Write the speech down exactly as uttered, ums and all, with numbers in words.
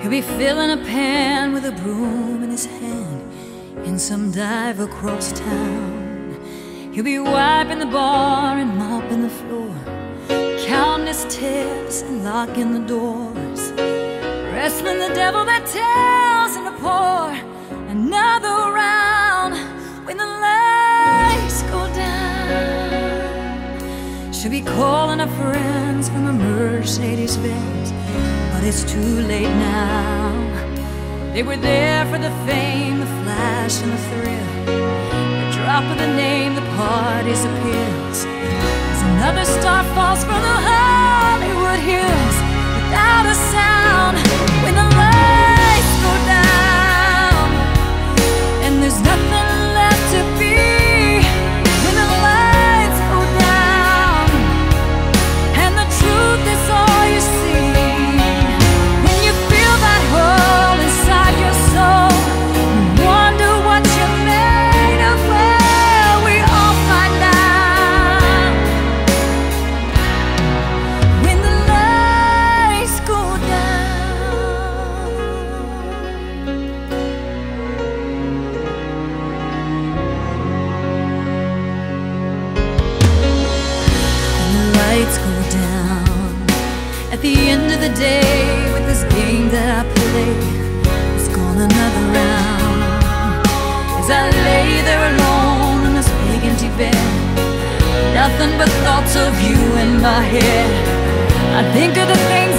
He'll be filling a pan with a broom in his hand in some dive across town. He'll be wiping the bar and mopping the floor, counting his tips and locking the doors, wrestling the devil that tells him to pour another round when the lights go down. She'll be calling her friends from a Mercedes Benz, but it's too late now. They were there for the fame, the flash and the thrill, the drop of the name, the party disappears as another star falls from the Hollywood hills without a sound when the lights go down and there's nothing left to be. When the lights go down and the truth is all you see, when you feel that hole inside your soul, you wonder what you're made of. Well, we all find out when the lights go down. When the lights go down at the end of the day, with this game that I play, it's gone another round. As I lay there alone in this big empty bed, nothing but thoughts of you in my head. I think of the things